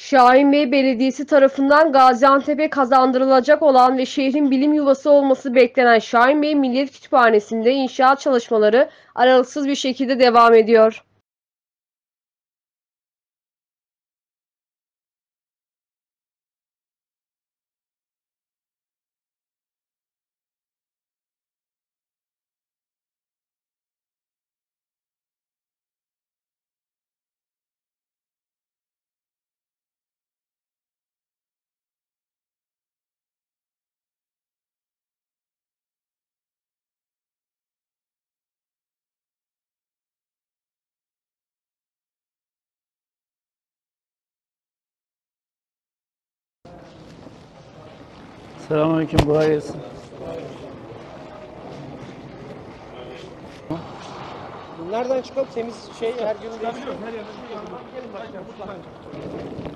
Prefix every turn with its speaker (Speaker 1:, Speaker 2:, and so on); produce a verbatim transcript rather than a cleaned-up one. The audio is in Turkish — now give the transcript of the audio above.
Speaker 1: Şahinbey Belediyesi tarafından Gaziantep'e kazandırılacak olan ve şehrin bilim yuvası olması beklenen Şahinbey Milliyet Kütüphanesi'nde inşaat çalışmaları aralıksız bir şekilde devam ediyor.
Speaker 2: Selamünaleyküm, kolay gelsin.
Speaker 3: Nereden çıkalım? Temiz şey her gün değişiyor. Her yerden